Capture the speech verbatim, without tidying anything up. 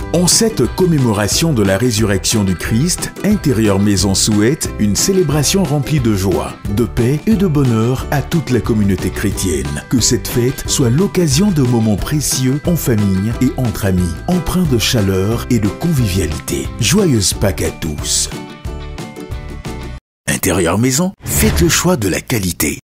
En cette commémoration de la résurrection du Christ, Intérieur Maison souhaite une célébration remplie de joie, de paix et de bonheur à toute la communauté chrétienne. Que cette fête soit l'occasion de moments précieux en famille et entre amis, empreints de chaleur et de convivialité. Joyeuse Pâques à tous. Intérieur Maison, faites le choix de la qualité.